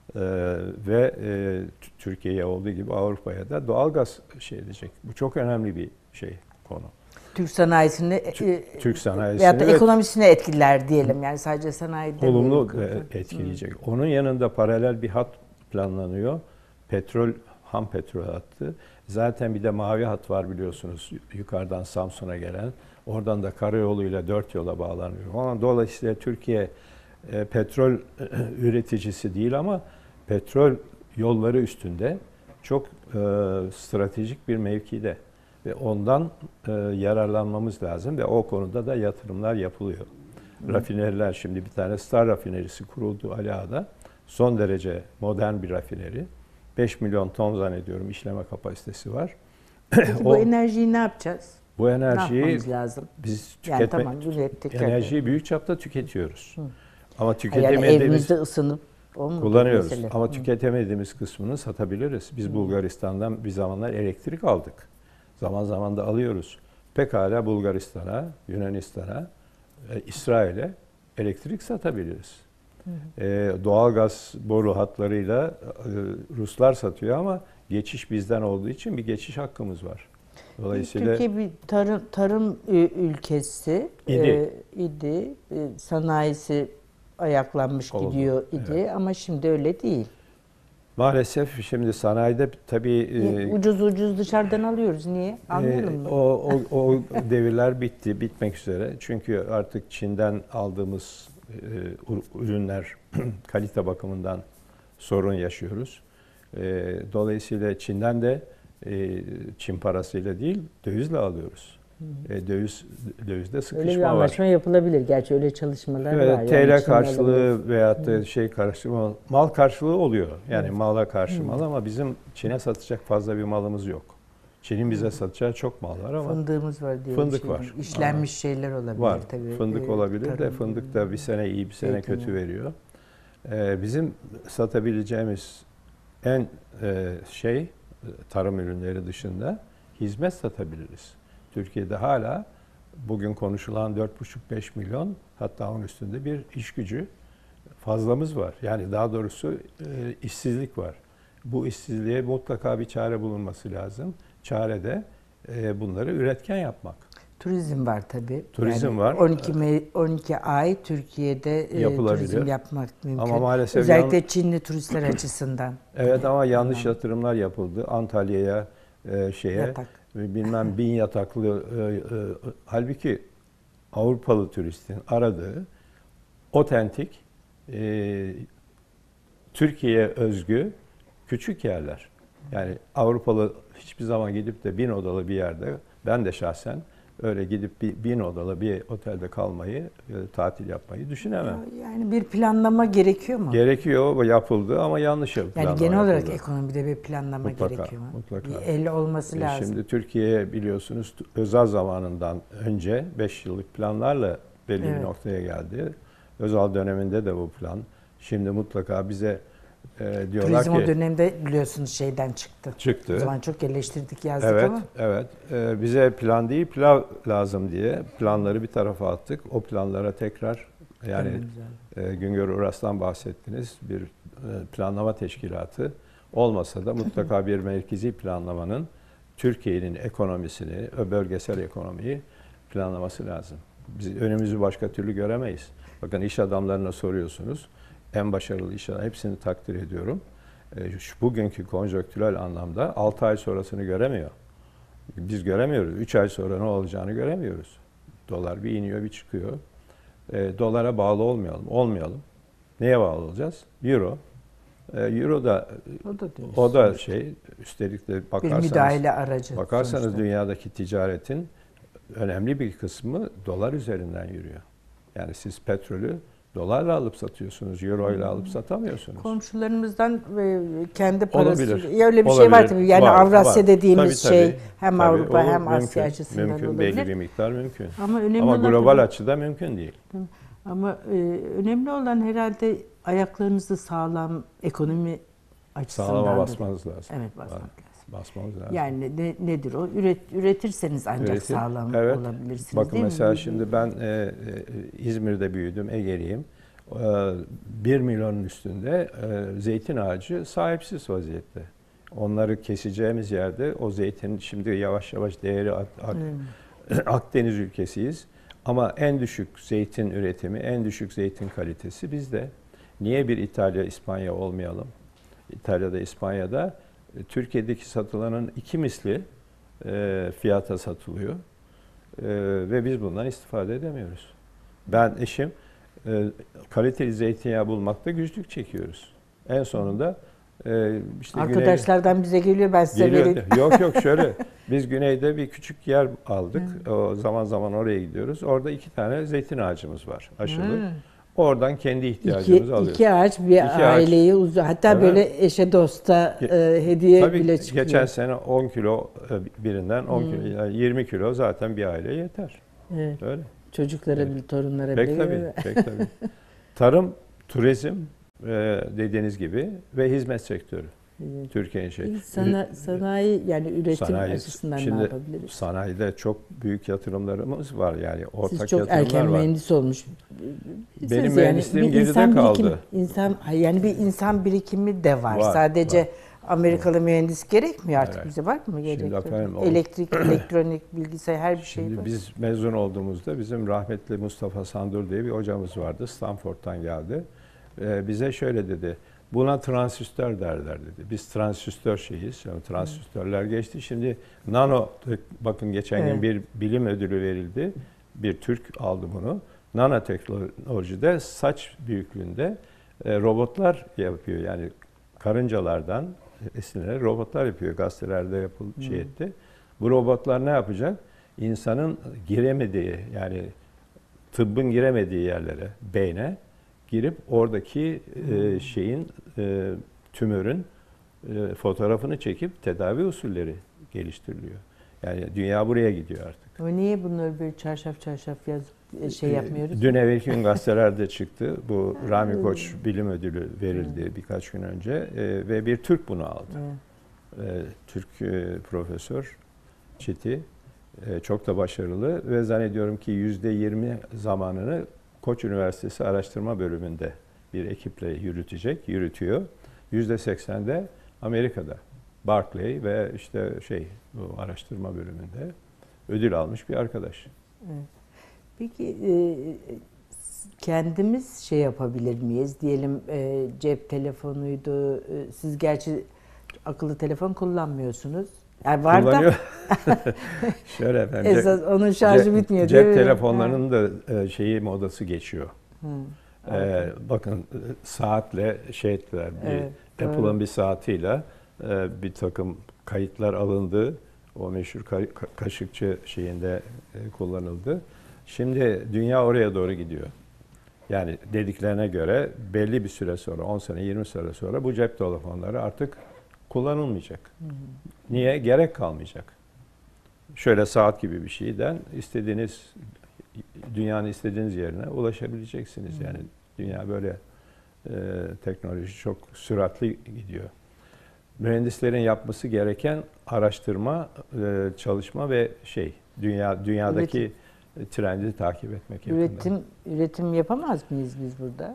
ve Türkiye'ye olduğu gibi Avrupa'ya da doğalgaz edecek. Bu çok önemli bir konu. Türk sanayisini Türk sanayisini veyahut da ekonomisini etkiler diyelim. Yani sadece sanayi değil. Olumlu etkileyecek. Onun yanında paralel bir hat planlanıyor. Ham petrol hattı. Zaten bir de mavi hat var biliyorsunuz yukarıdan Samsun'a gelen. Oradan da karayoluyla 4 yola bağlanıyor. Dolayısıyla Türkiye petrol üreticisi değil ama petrol yolları üstünde çok stratejik bir mevkide. Ve ondan yararlanmamız lazım ve o konuda da yatırımlar yapılıyor. Rafineriler, şimdi bir tane Star rafinerisi kuruldu Ali Ağa'da. Son derece modern bir rafineri. 5 milyon ton zannediyorum işleme kapasitesi var. Peki bu enerjiyi ne yapacağız? Bu enerjiyi lazım? biz enerjiyi büyük çapta tüketiyoruz. Ama yani tüketemediğimiz evimizde ısınıp kullanıyoruz. Ama tüketemediğimiz kısmını satabiliriz. Biz Bulgaristan'dan bir zamanlar elektrik aldık. Zaman zaman da alıyoruz. Pekala Bulgaristan'a, Yunanistan'a, İsrail'e elektrik satabiliriz. Doğalgaz boru hatlarıyla Ruslar satıyor ama geçiş bizden olduğu için bir geçiş hakkımız var. Dolayısıyla Türkiye bir tarım ülkesi idi. Sanayisi ayaklanmış oldu. gidiyor idi Evet. ama şimdi öyle değil. Maalesef şimdi sanayide tabii Ucuz dışarıdan alıyoruz. Niye? Almayalım mı? o devirler bitti, bitmek üzere. Çünkü artık Çin'den aldığımız ürünler kalite bakımından sorun yaşıyoruz. Dolayısıyla Çin'den de Çin parasıyla değil, dövizle alıyoruz. Dövizde sıkışma var. Öyle bir anlaşma yapılabilir. Gerçi öyle çalışmalar var. Evet, TL Yani karşılığı veyahut da şey karşılığı, mal karşılığı oluyor. Yani mala karşı mal ama bizim Çin'e satacak fazla bir malımız yok. Çin'in bize satacağı çok mal var ama fındığımız var diye. fındık var. İşlenmiş şeyler olabilir var. tabii. Fındık olabilir de tarım, fındık da bir sene iyi bir sene zeytinyağı. kötü veriyor. Bizim satabileceğimiz en tarım ürünleri dışında hizmet satabiliriz. Türkiye'de hala bugün konuşulan 4,5-5 milyon hatta onun üstünde bir iş gücü fazlamız var. Yani daha doğrusu işsizlik var. Bu işsizliğe mutlaka bir çare bulunması lazım. Çare de bunları üretken yapmak. Turizm var tabii. Turizm yani var. 12 ay Türkiye'de turizm yapmak mümkün. Ama maalesef özellikle Çinli turistler açısından. Evet ama yanlış yatırımlar yapıldı. Antalya'ya Yatak. bilmem 1000 yataklı halbuki Avrupalı turistin aradığı otentik Türkiye'ye özgü küçük yerler. Yani Avrupalı hiçbir zaman gidip de 1000 odalı bir yerde, ben de şahsen öyle gidip 1000 odalı bir otelde kalmayı, tatil yapmayı düşünemem. Yani bir planlama gerekiyor mu? Gerekiyor, yapıldı ama yanlış planlama Yani genel olarak yapıldı. ekonomide bir planlama gerekiyor mu? Mutlaka. Bir el olması lazım. Şimdi Türkiye biliyorsunuz Özal zamanından önce 5 yıllık planlarla belli bir noktaya geldi. Özal döneminde de bu plan. Şimdi mutlaka bize diyorlar Turizm ki... o dönemde biliyorsunuz şeyden çıktı. Çıktı. O zaman çok eleştirdik, yazdık Evet, ama. evet. Bize plan değil, pilav lazım diye planları bir tarafa attık. O planlara tekrar yani Güngör Uras'tan bahsettiniz. Bir planlama teşkilatı olmasa da mutlaka bir merkezi planlamanın Türkiye'nin ekonomisini, bölgesel ekonomiyi planlaması lazım. Biz önümüzü başka türlü göremeyiz. Bakın iş adamlarına soruyorsunuz. En başarılı iş adamları, hepsini takdir ediyorum. Bugünkü konjonktürel anlamda 6 ay sonrasını göremiyor. Biz göremiyoruz. 3 ay sonra ne olacağını göremiyoruz. Dolar bir iniyor bir çıkıyor. Dolara bağlı olmayalım. Neye bağlı olacağız? Euro. Euro da o da üstelik de bir müdahale aracı. Bakarsanız sonuçta. dünyadaki ticaretin önemli bir kısmı dolar üzerinden yürüyor. Yani siz petrolü dolarla alıp satıyorsunuz, euro ile alıp satamıyorsunuz. Komşularımızdan kendi parası. Olabilir. Ya öyle bir şey var tabii. Yani Var, Avrasya var. dediğimiz Tabii. hem Tabii, Avrupa o hem Asya açısından mümkün, olabilir. belli bir miktar mümkün. Ama önemli Ama olan global tabii, açıda mümkün değil. ama önemli olan herhalde ayaklarınızı sağlam ekonomi açısından. Sağlama basmanız lazım. Evet, basmak lazım. Basmamız lazım. Yani nedir o? Üretirseniz ancak sağlam olabilirsiniz. Bakın değil mesela mi? şimdi ben İzmir'de büyüdüm, Ege'liyim. 1 milyonun üstünde zeytin ağacı sahipsiz vaziyette. Onları keseceğimiz yerde o zeytinin şimdi yavaş yavaş değeri Akdeniz ülkesiyiz. Ama en düşük zeytin üretimi, en düşük zeytin kalitesi bizde. Niye bir İtalya, İspanya olmayalım? İtalya'da, İspanya'da Türkiye'deki satılanın 2 misli fiyata satılıyor. Ve biz bundan istifade edemiyoruz. Ben eşim kaliteli zeytinyağı bulmakta güçlük çekiyoruz. En sonunda işte arkadaşlardan bize geliyor, ben size vereyim. Yok şöyle, biz güneyde bir küçük yer aldık. O zaman zaman oraya gidiyoruz. Orada 2 tane zeytin ağacımız var aşılı. Oradan kendi ihtiyacımızı alıyoruz. 2 ağaç bir aileyi hatta evet. Böyle eşe dosta hediye Tabii bile çıkıyor. Geçen sene 10 kilo birinden 10 kilo, yani 20 kilo zaten bir aileye yeter. Evet. Öyle. Çocuklara, torunlara bile. Pek tabii. Tarım, turizm dediğiniz gibi ve hizmet sektörü. Türkiye'nin sanayi yani üretim sanayi, açısından şimdi ne yapabiliriz? sanayide çok büyük yatırımlarımız var, yani ortak Siz çok yatırımlar erken var. mühendis olmuş. Benim mühendisliğim geride kaldı. Yani bir insan birikimi de var. Var, Sadece var. Amerikalı mühendis gerekmiyor artık, Evet. bize var mı? Şimdi efendim, Elektrik, elektronik, bilgisayar, her bir şey Şimdi var. biz mezun olduğumuzda bizim rahmetli Mustafa Sandur diye bir hocamız vardı. Stanford'dan geldi. Bize şöyle dedi. Buna transistör derler dedi. Biz transistör şeyiz. Yani transistörler geçti. Şimdi nano, bakın geçen gün bir bilim ödülü verildi. Bir Türk aldı bunu. Nanoteknolojide saç büyüklüğünde robotlar yapıyor. Yani karıncalardan esinlenerek robotlar yapıyor. Gazetelerde şey etti. Bu robotlar ne yapacak? İnsanın giremediği, yani tıbbın giremediği yerlere, beyne girip oradaki tümörün fotoğrafını çekip tedavi usulleri geliştiriliyor. Yani dünya buraya gidiyor artık. Ama niye bunları böyle çarşaf yazıp yapmıyoruz? Dün evvelki gün gazetelerde çıktı. Bu Rami Koç Bilim Ödülü verildi birkaç gün önce ve bir Türk bunu aldı. Türk profesör Çiti. Çok da başarılı ve zannediyorum ki %20 zamanını Koç Üniversitesi Araştırma Bölümünde bir ekiple yürütüyor. %80 de Amerika'da, Berkeley ve işte bu araştırma bölümünde ödül almış bir arkadaş. Evet. Peki kendimiz yapabilir miyiz? Diyelim cep telefonuydu. Siz gerçi akıllı telefon kullanmıyorsunuz. Yani var da şöyle efendim, esas onun şarjı bitmiyor. Cep telefonlarının da modası geçiyor. Bakın saatle ettiler. Apple'ın bir saatiyle bir takım kayıtlar alındı. O meşhur Kaşıkçı kullanıldı. Şimdi dünya oraya doğru gidiyor. Yani dediklerine göre belli bir süre sonra, 10 sene, 20 sene sonra bu cep telefonları artık kullanılmayacak. Niye? Gerek kalmayacak. Şöyle saat gibi bir şeyden dünyanın istediğiniz yerine ulaşabileceksiniz. Yani dünya böyle teknoloji çok süratli gidiyor. Mühendislerin yapması gereken araştırma, çalışma ve dünyadaki trendi takip etmek. Üretim yapamaz mıyız biz burada?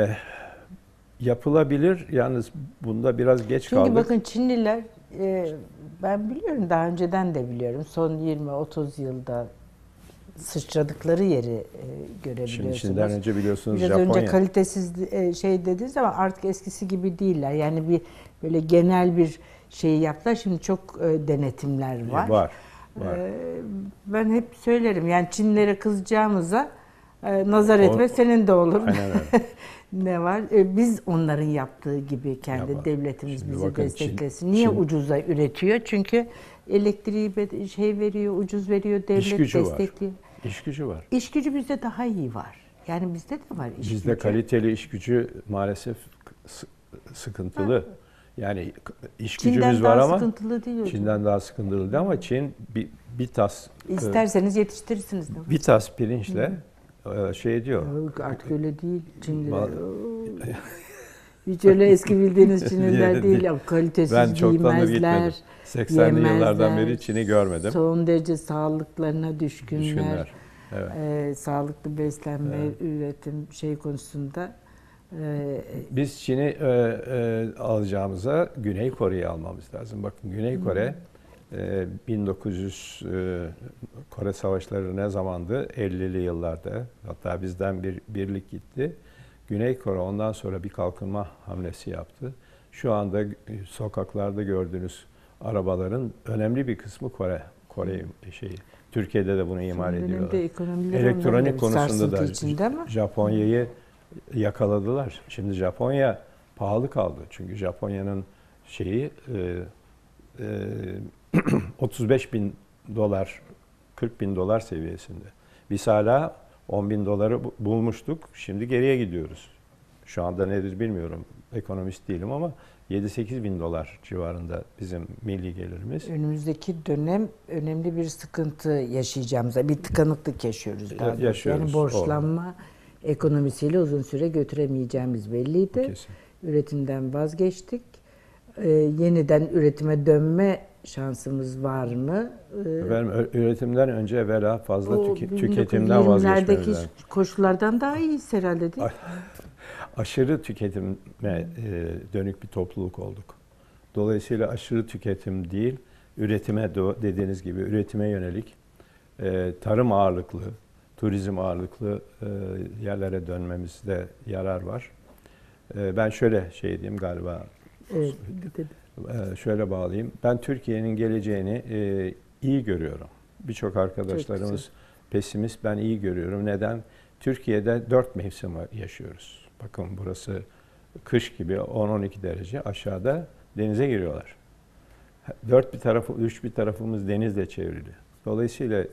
Yapılabilir. Yalnız bunda biraz geç kaldık. Çünkü bakın Çinliler, ben biliyorum, daha önceden de biliyorum, son 20-30 yılda sıçradıkları yeri görebiliyorsunuz. Şimdiden önce biliyorsunuz biraz Japonya. Önce kalitesiz dediğiniz ama artık eskisi gibi değiller. Yani bir böyle genel bir yaptılar. Şimdi çok denetimler var. Var. Ben hep söylerim, yani Çinlilere kızacağımıza nazar etme senin de olur. Aynen öyle. Ne var? Biz onların yaptığı gibi kendi devletimiz Şimdi bizi bakın, desteklesin. Niye ucuza üretiyor? Çünkü elektriği veriyor, ucuz veriyor, devlet destekliyor. İş gücü var. İş gücü bizde daha iyi var. Yani bizde de var iş gücü. Bizde kaliteli iş gücü maalesef sıkıntılı. Yani iş gücümüz var ama sıkıntılı değil hocam. Çin'den daha sıkıntılı değil ama Çin bir tas İsterseniz yetiştirirsiniz. Bir tas pirinçle diyor. Artık öyle değil Çinliler. Hiç öyle eski bildiğiniz Çinliler değil. Kalitesiz ben çoktan da giymezler. gitmedim. 80'li yıllardan beri Çin'i görmedim. Son derece sağlıklarına düşkünler. Evet. Sağlıklı beslenme, üretim konusunda. Biz Çin'i alacağımıza Güney Kore'yi almamız lazım. Bakın Güney Kore 1900 Kore Savaşları ne zamandı? 50'li yıllarda. Hatta bizden bir birlik gitti. Güney Kore ondan sonra bir kalkınma hamlesi yaptı. Şu anda sokaklarda gördüğünüz arabaların önemli bir kısmı Kore Türkiye'de de bunu imal ediyorlar. Elektronik konusunda da Japonya'yı yakaladılar. Şimdi Japonya pahalı kaldı. Çünkü Japonya'nın 35 bin dolar, 40 bin dolar seviyesinde. Biz hala 10 bin doları bulmuştuk. Şimdi geriye gidiyoruz. Şu anda nedir bilmiyorum. Ekonomist değilim ama 7-8 bin dolar civarında bizim milli gelirimiz. Önümüzdeki dönem önemli bir sıkıntı yaşayacağımıza, bir tıkanıklık yaşıyoruz. Yani borçlanma ekonomisiyle uzun süre götüremeyeceğimiz belliydi. Kesin. Üretimden vazgeçtik. yeniden üretime dönme şansımız var mı? Efendim, üretimden önce evvela fazla O tüketimden vazgeçmemiz 1920'lerdeki lazım. koşullardan daha iyiyiz herhalde değil mi? Aşırı tüketime dönük bir topluluk olduk. Dolayısıyla aşırı tüketim değil, üretime dediğiniz gibi üretime yönelik tarım ağırlıklı, turizm ağırlıklı yerlere dönmemizde yarar var. Ben şöyle şey diyeyim galiba, Evet. şöyle bağlayayım. Ben Türkiye'nin geleceğini iyi görüyorum. Birçok arkadaşlarımız pesimist, ben iyi görüyorum. Neden? Türkiye'de 4 mevsim yaşıyoruz. Bakın burası kış gibi 10-12 derece, aşağıda denize giriyorlar. Üç bir tarafımız denizle çevrili. Dolayısıyla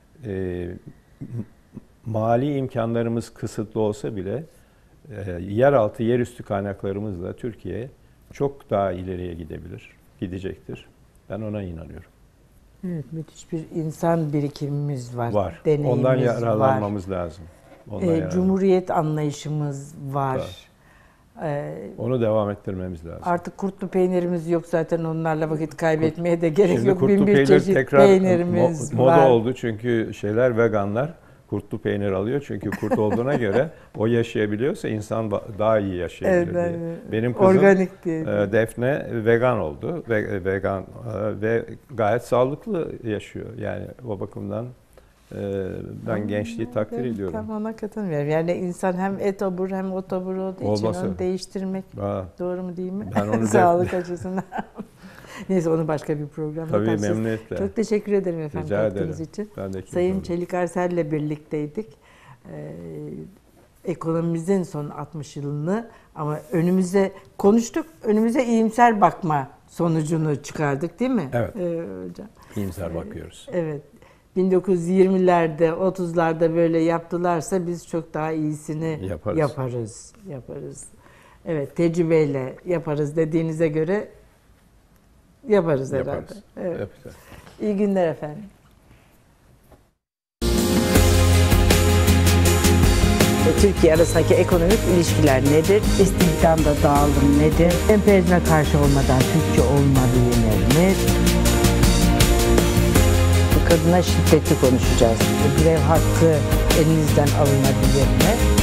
mali imkanlarımız kısıtlı olsa bile yeraltı, yerüstü kaynaklarımızla Türkiye çok daha ileriye gidecektir. Ben ona inanıyorum. Evet, müthiş bir insan birikimimiz var. Var. Deneyimimiz Ondan var. yararlanmamız lazım. Cumhuriyet anlayışımız var. Onu devam ettirmemiz lazım. Artık kurtlu peynirimiz yok zaten, onlarla vakit kaybetmeye de gerek Şimdi yok. kurtlu Bin bir peynir çeşit tekrar peynirimiz moda var. oldu çünkü veganlar kurtlu peynir alıyor çünkü kurt olduğuna göre o yaşayabiliyorsa insan daha iyi yaşayabilir diye. Evet. Benim kızım Organik diye. Defne vegan oldu vegan ve gayet sağlıklı yaşıyor. Yani o bakımdan ben gençliği takdir ediyorum. Tam ona katılmıyorum. Yani insan hem et obur hem ot obur olduğu için onu değiştirmek doğru mu değil mi? Ben onu sağlık açısından. Neyse, onu başka bir programda tabii tartışırız. memnuniyetle. Çok teşekkür ederim efendim katkınız için. Ben de Sayın Çelik Arsel'le birlikteydik. Ekonomimizin son 60 yılını ama önümüze konuştuk. Önümüze iyimser bakma sonucunu çıkardık değil mi? Evet. Hocam. İyimser bakıyoruz. Evet. 1920'lerde, 30'larda böyle yaptılarsa biz çok daha iyisini yaparız. Evet, tecrübeyle yaparız dediğinize göre yaparız herhalde. Evet. İyi günler efendim. Türkiye arasındaki ekonomik ilişkiler nedir? İstihdamda dağılım nedir? Emperyalizme karşı olmadan Türkçe olmadığı mi? Kadına şiddeti konuşacağız. Grev hakkı elinizden alınabilir mi?